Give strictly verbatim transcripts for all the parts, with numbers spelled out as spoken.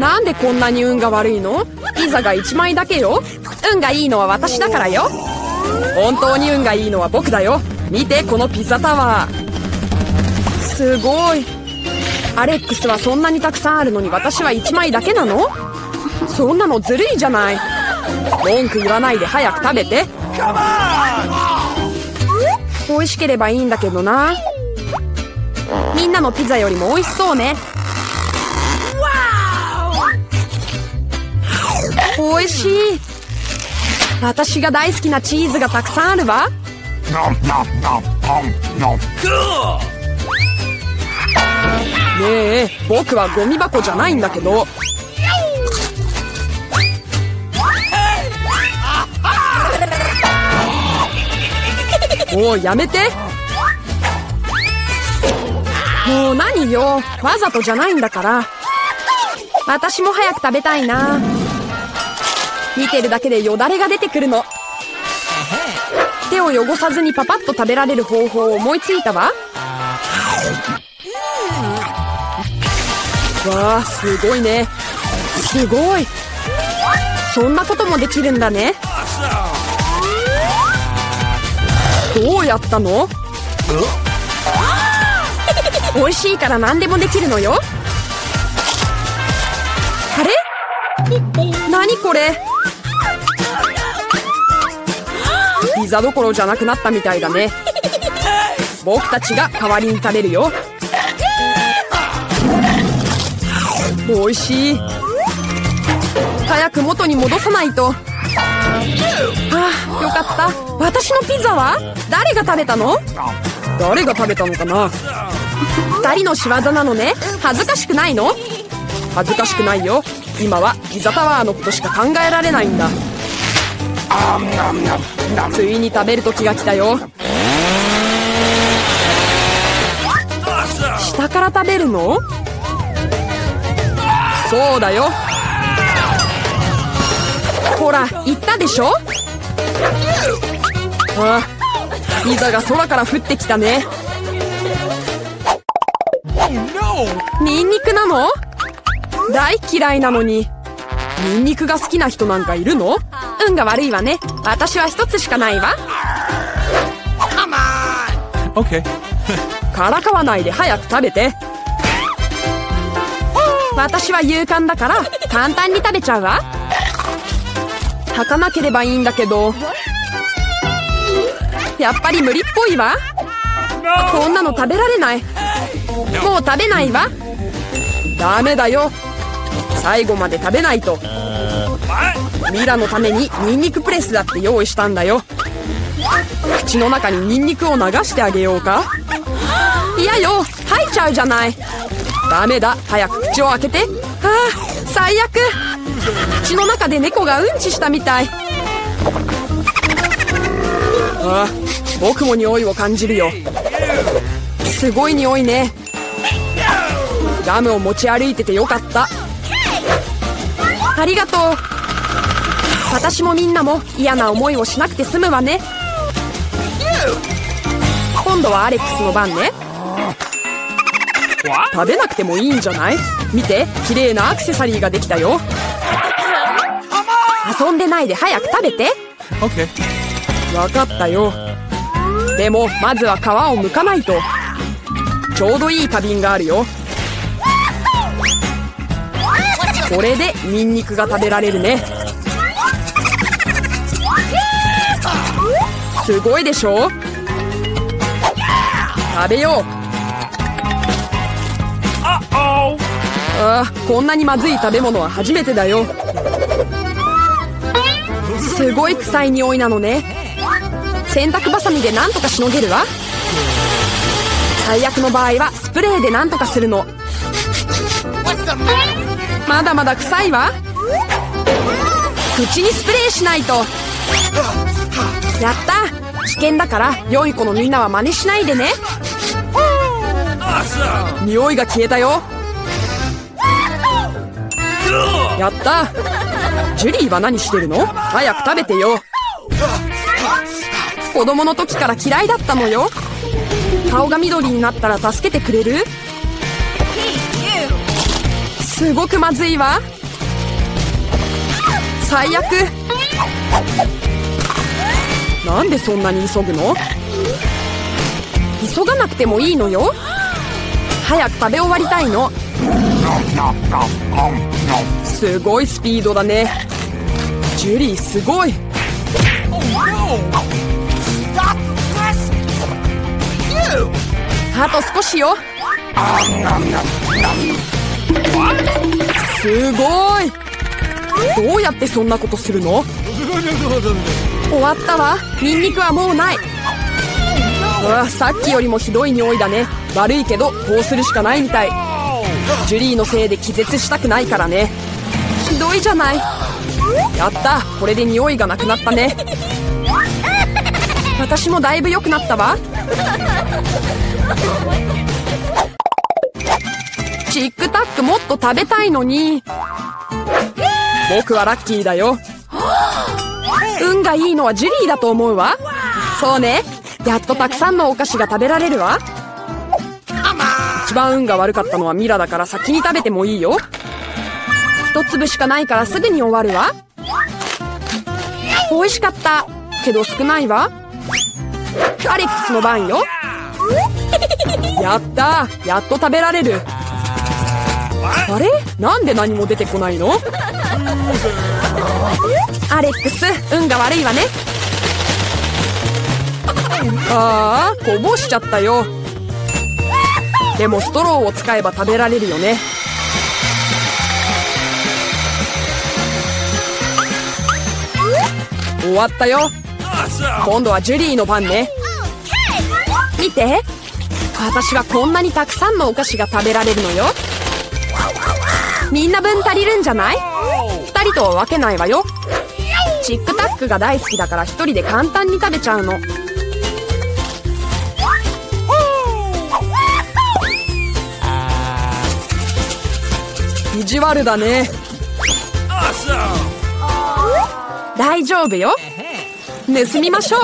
なんでこんなに運が悪いの？ピザがいちまいだけよ。運がいいのは私だからよ。本当に運がいいのは僕だよ。見てこのピザタワー。すごい。アレックスはそんなにたくさんあるのに私はいちまいだけなの？そんなのずるいじゃない。文句言わないで早く食べて。美味しければいいんだけどな。みんなのピザよりも美味しそうね。美味しい。私が大好きなチーズがたくさんあるわ。ねえ、僕はゴミ箱じゃないんだけど。もうやめて。もう何よ、わざとじゃないんだから。私も早く食べたいな。見てるだけでよだれが出てくるの。手を汚さずにパパッと食べられる方法を思いついたわ。わあ、すごいね。すごい。そんなこともできるんだね。どうやったの？美味しいから何でもできるのよ。あれ？何これ？ピザどころじゃなくなったみたいだね。僕たちが代わりに食べるよ。美味しい。早く元に戻さないと。ああ、よかった。私のピザは誰が食べたの？誰が食べたのかな。二人の仕業なのね。恥ずかしくないの？恥ずかしくないよ。今はピザタワーのことしか考えられないんだ。ついに食べる時が来たよ。下から食べるの？そうだよ。ほら、言ったでしょ。あ、ピザが空から降ってきたね。ニンニクなの？大嫌いなのに。ニンニクが好きな人なんかいるの？運が悪いわね。私は一つしかないわ。 OK からかわないで早く食べて。私は勇敢だから簡単に食べちゃうわ。吐かなければいいんだけど、やっぱり無理っぽいわ。こんなの食べられない。もう食べないわ。ダメだよ。最後まで食べないと。ミラのためにニンニクプレスだって用意したんだよ。口の中にニンニクを流してあげようか。いやよ、吐いちゃうじゃない。ダメだ、早く口を開けて。ああ、最悪。口の中で猫がうんちしたみたい。ああ、僕も匂いを感じるよ。すごい匂いね。ガムを持ち歩いててよかった。ありがとう。私もみんなも嫌な思いをしなくて済むわね。今度はアレックスの番ね。食べなくてもいいんじゃない？見て、綺麗なアクセサリーができたよ。遊んでないで早く食べて。 OK 分かったよ。でもまずは皮を剥かないと。ちょうどいい花瓶があるよ。これでニンニクが食べられるね。すごいでしょ。食べよう。ああ、こんなにまずい食べ物は初めてだよ。すごい臭い匂いなのね。洗濯バサミでなんとかしのげるわ。最悪の場合はスプレーでなんとかするの。まだまだ臭いわ。口にスプレーしないと。やった。危険だから良い子のみんなは真似しないでね。匂いが消えたよ。やった。ジュリーは何してるの？早く食べてよ。子供の時から嫌いだったのよ。顔が緑になったら助けてくれる？すすごくまずいわ。最悪。なんでそんなに急ぐの？急がなくてもいいのよ。早く食べ終わりたいの。すごいスピードだね。ジュリーすごい。あと少しよ。すごい。どうやってそんなことするの？終わったわ。ニンニクはもうない。うわ、さっきよりもひどい匂いだね。悪いけどこうするしかないみたい。ジュリーのせいで気絶したくないからね。ひどいじゃない。やった、これで匂いがなくなったね。私もだいぶ良くなったわ。チックタックもっと食べたいのに。僕はラッキーだよ。運がいいのはジュリーだと思うわ。そうね、やっとたくさんのお菓子が食べられるわ。一番運が悪かったのはミラだから先に食べてもいいよ。一粒しかないからすぐに終わるわ。美味しかったけど少ないわ。アレックスの番よ。やったー、やっと食べられる。あれ、なんで何も出てこないの？アレックス、運が悪いわね。ああ、こぼしちゃったよ。でもストローを使えば食べられるよね。終わったよ。今度はジュリーの番ね。見て、私はこんなにたくさんのお菓子が食べられるのよ。みんな分足りるんじゃない？ふたりとは分けないわよ。チックタックが大好きだからひとりで簡単に食べちゃうの。意地悪だね。大丈夫よ。盗みましょう。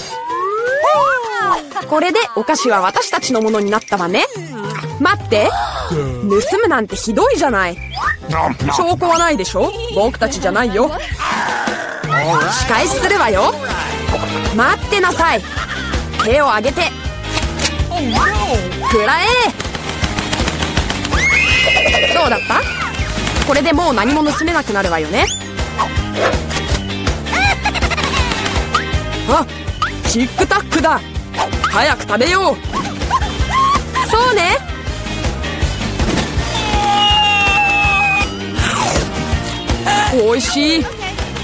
これでお菓子は私たちのものになったわね。待って、盗むなんてひどいじゃない。証拠はないでしょ。僕たちじゃないよ。仕返しするわよ。待ってなさい。手を挙げてくらえ。どうだった？これでもう何も盗めなくなるわよね。あ、チックタックだ。早く食べよう。そうね。おいしい。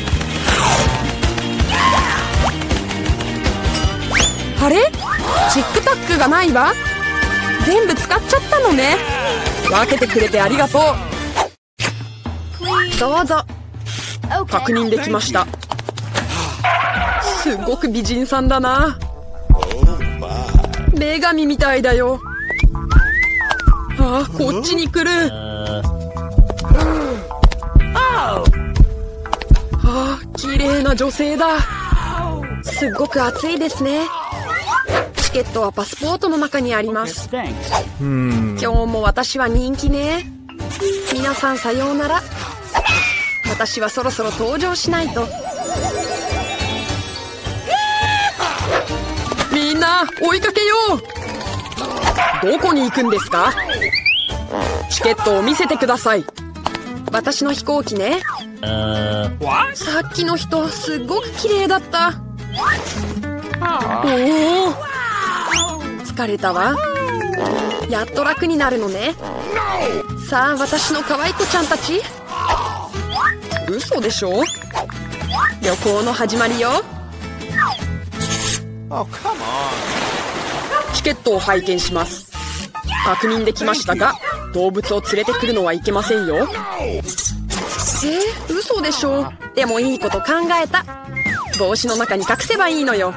あれ？チックタックがないわ。全部使っちゃったのね。分けてくれてありがとう。どうぞ。確認できました。すごく美人さんだな。女神みたいだよ。ああ、こっちに来る。ああ、綺麗な女性だ。すっごく暑いですね。チケットはパスポートの中にあります。今日も私は人気ね。皆さんさようなら。私はそろそろ登場しないと。みんな追いかけよう。どこに行くんですか？チケットを見せてください。私の飛行機ね。さっきの人すっごく綺麗だった。おお、疲れたわ。やっと楽になるのね。さあ、私の可愛い子ちゃんたち。嘘でしょ？旅行の始まりよ。チケットを拝見します。確認できましたが、動物を連れてくるのはいけませんよ。えー、嘘でしょ？でもいいこと考えた。帽子の中に隠せばいいのよ。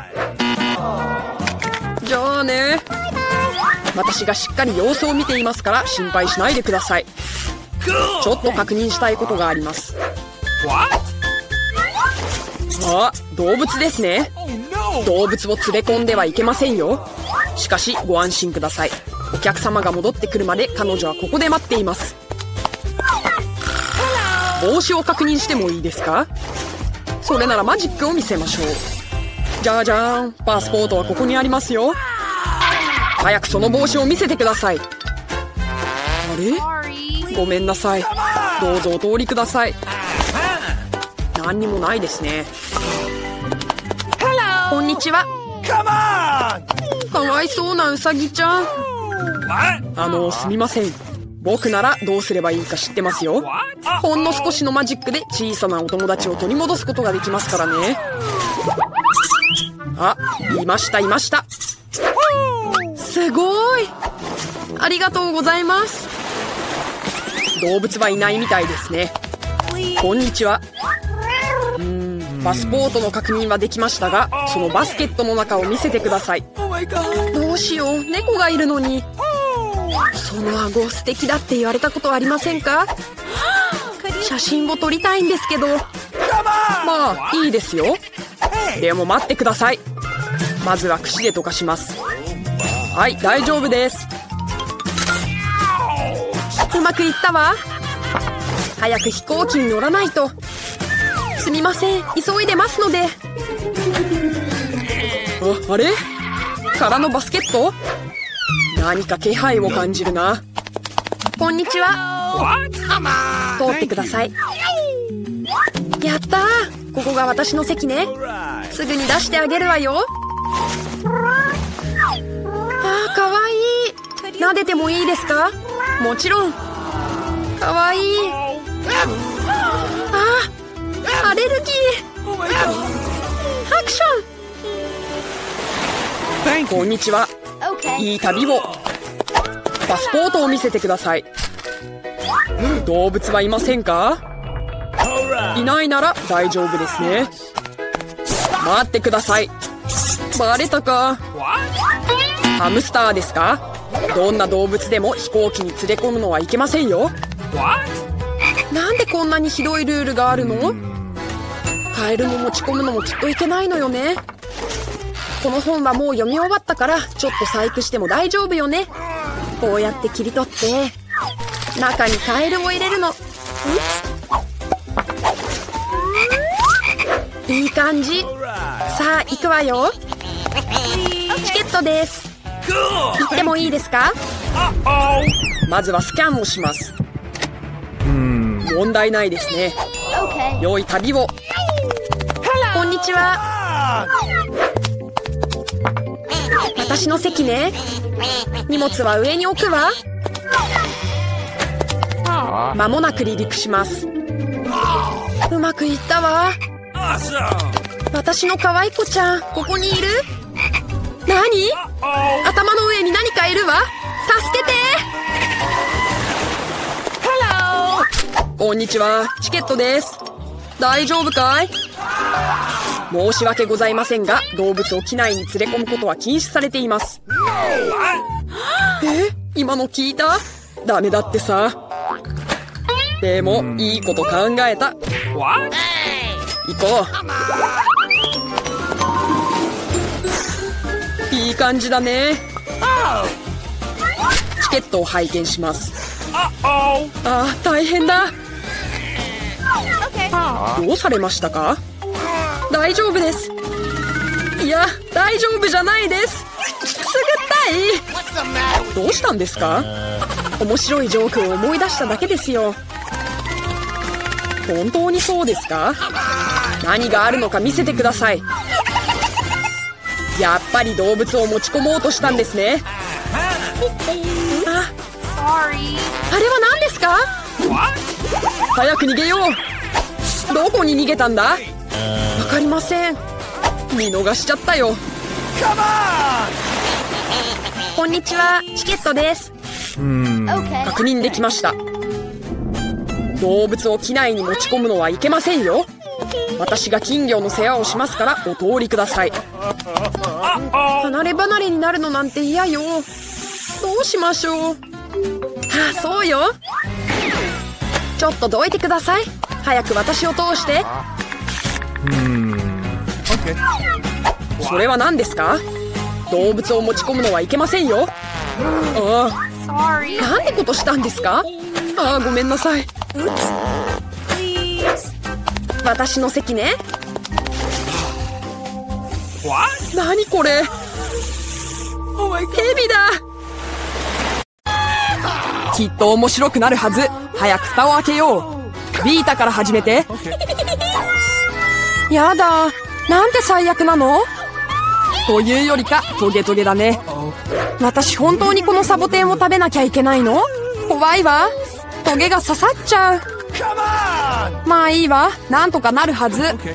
じゃあね。私がしっかり様子を見ていますから心配しないでください。ちょっと確認したいことがあります。あ、動物ですね。動物を連れ込んではいけませんよ。しかしご安心ください。お客様が戻ってくるまで彼女はここで待っています。 帽子を確認してもいいですか？それならマジックを見せましょう。じゃじゃーん、パスポートはここにありますよ。早くその帽子を見せてください。あれ？ごめんなさい。どうぞお通りください。何にもないですね。こんにちは。かわいそうなウサギちゃん。あのすみません、僕ならどうすればいいか知ってますよ。ほんの少しのマジックで小さなお友達を取り戻すことができますからね。あ、いましたいました。すごい、ありがとうございます。動物はいないみたいですね。こんにちは。うーん、パスポートの確認はできましたが、そのバスケットの中を見せてください。どうしよう、猫がいるのに。その顎素敵だって言われたことありませんか？写真を撮りたいんですけど。まあいいですよ。でも待ってください。まずは櫛で溶かします。はい、大丈夫です。うまくいったわ。早く飛行機に乗らないと。すみません、急いでますので。あ、あれ？空のバスケット？何か気配を感じるな。こんにちは。通ってください。やったー、ここが私の席ね。すぐに出してあげるわよ。あー、かわいい。撫でてもいいですか？もちろん。かわいい。あー、アレルギー。ハクション。こんにちは。いい旅を。パスポートを見せてください。動物はいませんか？いないなら大丈夫ですね。待ってください。バレたか。ハムスターですか？どんな動物でも飛行機に連れ込むのはいけませんよ。なんでこんなにひどいルールがあるの？カエルも持ち込むのもきっといけないのよね。この本はもう読み終わったから、ちょっと細工しても大丈夫よね。こうやって切り取って中にカエルを入れるの。いい感じ。さあ行くわよ。チケットです。行ってもいいですか？まずはスキャンをします。問題ないですね。良い旅を。こんにちは。私の席ね。荷物は上に置くわ。間もなく離陸します。うまくいったわ。私の可愛い子ちゃん、ここにいる？何？頭の上に何かいるわ。助けて。こんにちは、チケットです。大丈夫かい？申し訳ございませんが、動物を機内に連れ込むことは禁止されています。え？今の聞いた？ダメだってさ。でもいいこと考えた。行こう。いい感じだね。チケットを拝見します。ああ、大変だ。どうされましたか？大丈夫です。いや、大丈夫じゃないです。くすぐったい。どうしたんですか？面白いジョークを思い出しただけですよ。本当にそうですか？何があるのか見せてください。やっぱり動物を持ち込もうとしたんですね。あ、あれは何ですか？早く逃げよう。どこに逃げたんだ？わかりません。見逃しちゃったよ。こんにちは、チケットです。確認できました。動物を機内に持ち込むのはいけませんよ。私が金魚の世話をしますからお通りください。離れ離れになるのなんて嫌よ。どうしましょう。ああ、そうよ。ちょっとどいてください。早く私を通して。それは何ですか？動物を持ち込むのはいけませんよ。ああ、なんてことしたんですか？ああ、ごめんなさい。 私の席ね。何これ、ヘビだ。きっと面白くなるはず。早く蓋を開けよう。ビータから始めて。やだ、なんて最悪なの。というよりかトゲトゲだね。私本当にこのサボテンを食べなきゃいけないの？怖いわ、トゲが刺さっちゃう。まあいいわ、なんとかなるはず。痛い。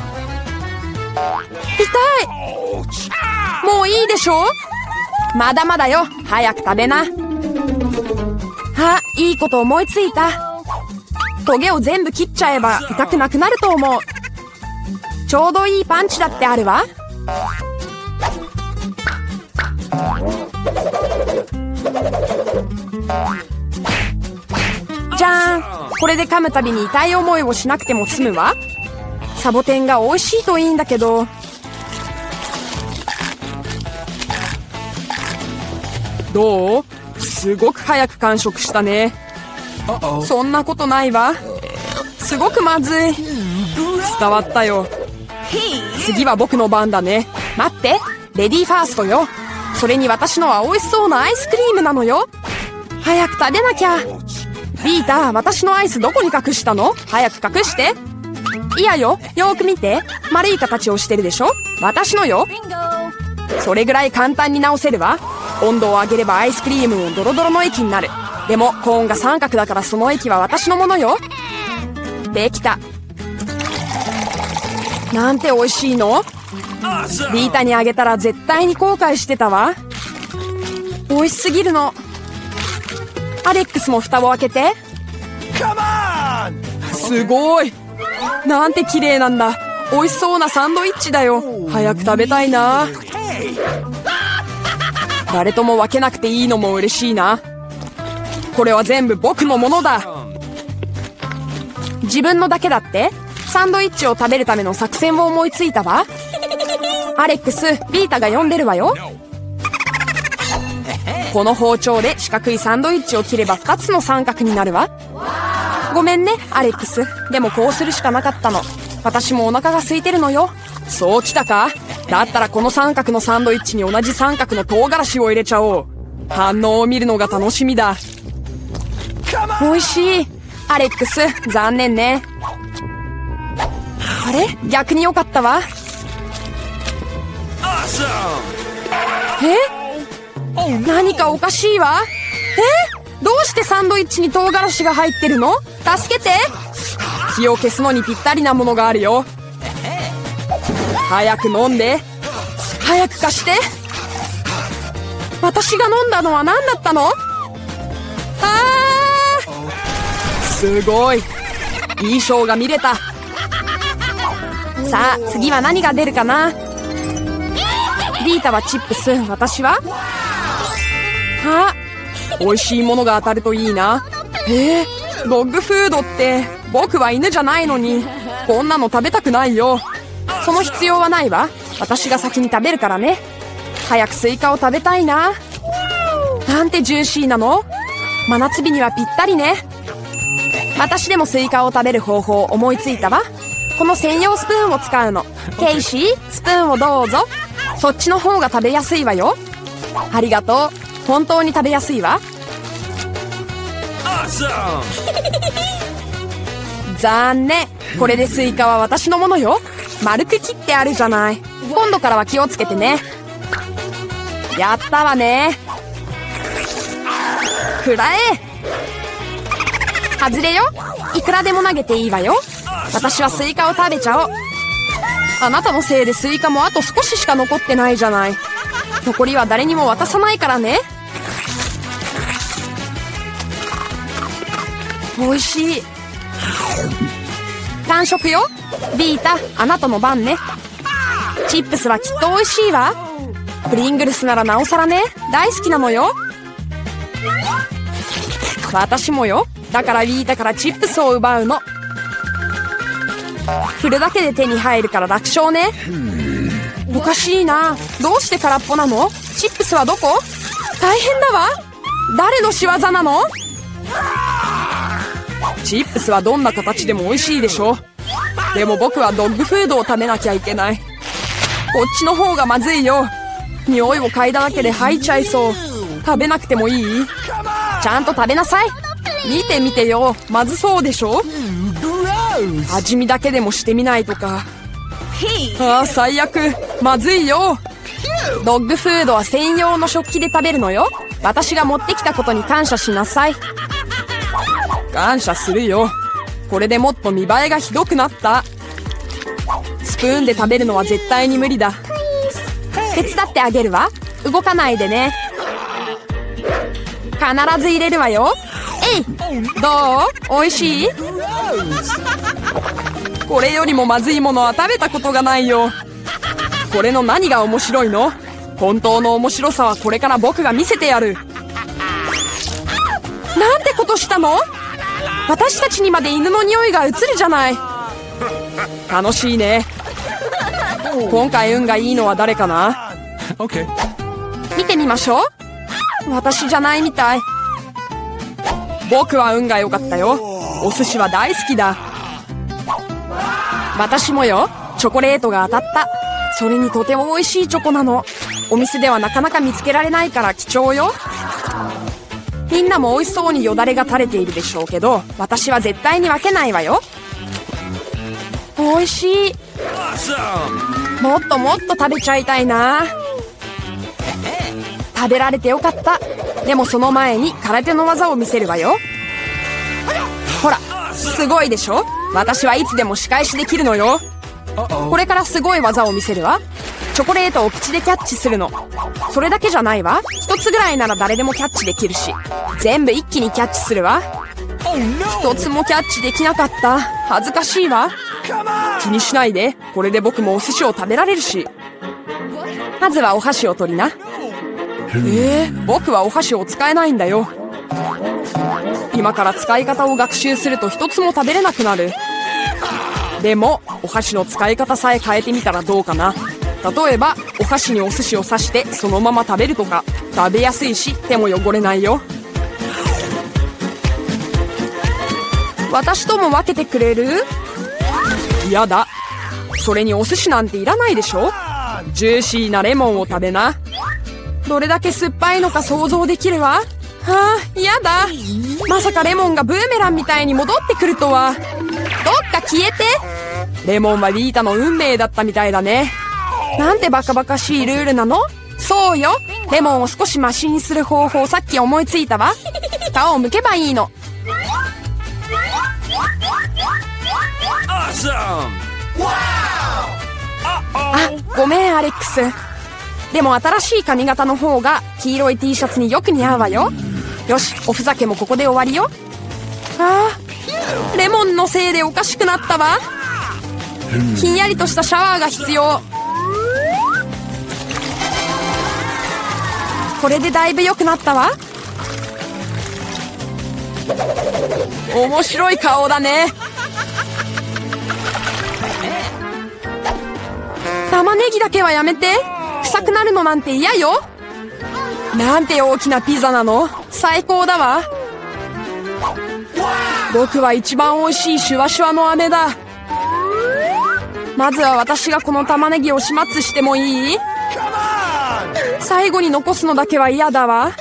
もういいでしょ。まだまだよ、早く食べな。あ、いいこと思いついた。トゲを全部切っちゃえば痛くなくなると思う。ちょうどいいパンチだってあるわ。じゃーん。これで噛むたびに痛い思いをしなくても済むわ。サボテンが美味しいといいんだけど。どう？すごく早く完食したね。そんなことないわ。すごくまずい。伝わったよ。次は僕の番だね。待って、レディーファーストよ。それに私のは美味しそうなアイスクリームなのよ。早く食べなきゃ。ビータ、私のアイスどこに隠したの？早く隠して。いやよ、よーく見て。丸い形をしてるでしょ？私のよ。それぐらい簡単に直せるわ。温度を上げればアイスクリームもドロドロの液になる。でもコーンが三角だからその液は私のものよ。できた。なんて美味しいの？ビータにあげたら絶対に後悔してたわ。美味しすぎるの。アレックスも蓋を開けて。すごい。なんて綺麗なんだ。美味しそうなサンドイッチだよ。早く食べたいな。誰とも分けなくていいのも嬉しいな。これは全部僕のものだ。自分のだけだって？サンドイッチを食べるための作戦を思いついたわ。アレックス、ビータが呼んでるわよ。この包丁で四角いサンドイッチを切ればふたつの三角になるわ。ごめんね、アレックス。でもこうするしかなかったの。私もお腹が空いてるのよ。そうきたか？だったらこの三角のサンドイッチに同じ三角の唐辛子を入れちゃおう。反応を見るのが楽しみだ。美味しい。アレックス、残念ね。あれ？逆に良かったわ。え？何かおかしいわ。え？どうしてサンドイッチに唐辛子が入ってるの？助けて。火を消すのにぴったりなものがあるよ。早く飲んで。早く貸して。私が飲んだのは何だったの？あー、すごい。いいショーが見れた。さあ次は何が出るかな。リータはチップス、私はあ、美味しいものが当たるといいな。えー、ドッグフードって。僕は犬じゃないのにこんなの食べたくないよ。その必要はないわ。私が先に食べるからね。早くスイカを食べたいな。なんてジューシーなの。真夏日にはぴったりね。私でもスイカを食べる方法を思いついたわ。この専用スプーンを使うの。ケイシー、スプーンをどうぞ。そっちの方が食べやすいわよ。ありがとう。本当に食べやすいわ。残念。これでスイカは私のものよ。丸く切ってあるじゃない。今度からは気をつけてね。やったわね。くらえ。外れよ。いくらでも投げていいわよ。私はスイカを食べちゃおう。あなたのせいでスイカもあと少ししか残ってないじゃない。残りは誰にも渡さないからね。美味しい。完食よ。ビータ、あなたの番ね。チップスはきっと美味しいわ。プリングルスならなおさらね。大好きなのよ。私もよ。だからビータからチップスを奪うの。振るだけで手に入るから楽勝ね。おかしいな。どうして空っぽなの？チップスはどこ？大変だわ。誰の仕業なの？チップスはどんな形でも美味しいでしょ。 でも僕はドッグフードを食べなきゃいけない。こっちの方がまずいよ。匂いを嗅いだだけで吐いちゃいそう。食べなくてもいい？ちゃんと食べなさい。見てみてよ。まずそうでしょ？味見だけでもしてみないとか。ああ、最悪。まずいよ。ドッグフードは専用の食器で食べるのよ。私が持ってきたことに感謝しなさい。感謝するよ。これでもっと見栄えがひどくなった。スプーンで食べるのは絶対に無理だ。手伝ってあげるわ。動かないでね。必ず入れるわよ。えい。どう？おいしい？これよりもまずいものは食べたことがないよ。これの何が面白いの？本当の面白さはこれから僕が見せてやる。なんてことしたの？私たちにまで犬の匂いが移るじゃない。楽しいね。今回運がいいのは誰かな？ Okay. 見てみましょう。私じゃないみたい。僕は運が良かったよ。お寿司は大好きだ。私もよ。チョコレートが当たった。それにとても美味しいチョコなの。お店ではなかなか見つけられないから貴重よ。みんなも美味しそうによだれが垂れているでしょうけど、私は絶対に分けないわよ。美味しい。もっともっと食べちゃいたいな。食べられてよかった。でもその前に空手の技を見せるわよ。ほら、すごいでしょ？私はいつでも仕返しできるのよ。これからすごい技を見せるわ。チョコレートを口でキャッチするの。それだけじゃないわ。一つぐらいなら誰でもキャッチできるし、全部一気にキャッチするわ。一つもキャッチできなかった。恥ずかしいわ。気にしないで。これで僕もお寿司を食べられるし。まずはお箸を取りな。えー、僕はお箸を使えないんだよ。今から使い方を学習すると一つも食べれなくなる。でもお箸の使い方さえ変えてみたらどうかな。例えばお箸にお寿司を刺してそのまま食べるとか。食べやすいし手も汚れないよ。私とも分けてくれる？やだ。それにお寿司なんていらないでしょ。ジューシーなレモンを食べな。どれだけ酸っぱいのか想像できるわ。はあ、やだ。まさかレモンがブーメランみたいに戻ってくるとは。どっか消えて。レモンはリータの運命だったみたいだね。なんてバカバカしいルールなの？そうよ。レモンを少しマシにする方法さっき思いついたわ。皮を剥けばいいの。あ、ごめんアレックス。でも新しい髪型の方が黄色い T シャツによく似合うわよ。よし、おふざけもここで終わりよ。あー、レモンのせいでおかしくなったわ。ひんやりとしたシャワーが必要。これでだいぶ良くなったわ。面白い顔だね。玉ねぎだけはやめて。臭くなるのなんて嫌よ。なんて大きなピザなの。最高だわ。僕は一番美味しいシュワシュワの飴だ。まずは私がこの玉ねぎを始末してもいい？最後に残すのだけは嫌だわ。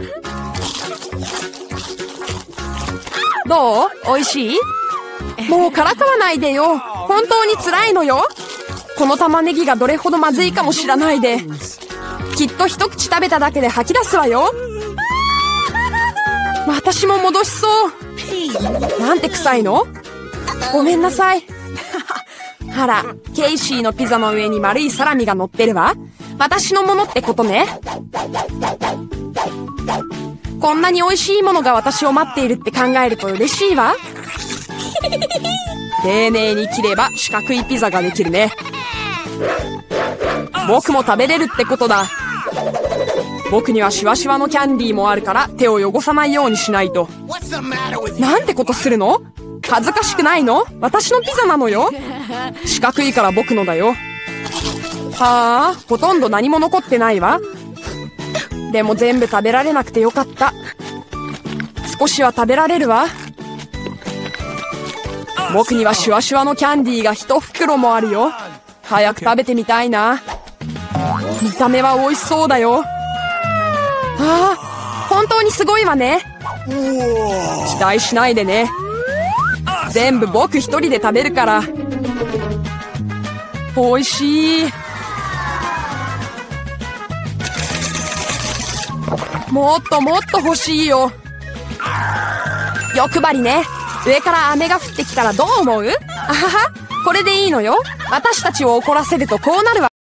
どう？美味しい？もうからかわないでよ。本当に辛いのよ。この玉ねぎがどれほどまずいかも知らないで。きっと一口食べただけで吐き出すわよ。私も戻しそう。なんて臭いの？ごめんなさい。あら、ケイシーのピザの上に丸いサラミが乗ってるわ。私のものってことね。こんなに美味しいものが私を待っているって考えると嬉しいわ。丁寧に切れば四角いピザができるね。僕も食べれるってことだ。僕にはシュワシュワのキャンディーもあるから手を汚さないようにしないと。なんてことするの？恥ずかしくないの？私のピザなのよ。四角いから僕のだよ。はあ、ほとんど何も残ってないわ。でも全部食べられなくてよかった。少しは食べられるわ。 僕にはシュワシュワのキャンディーが一袋もあるよ。早く食べてみたいな。見た目は美味しそうだよ。ああ、本当にすごいわね。期待しないでね。全部僕一人で食べるから。美味しい。もっともっと欲しいよ。欲張りね。上から雨が降ってきたらどう思う？あはは、これでいいのよ。私たちを怒らせるとこうなるわ。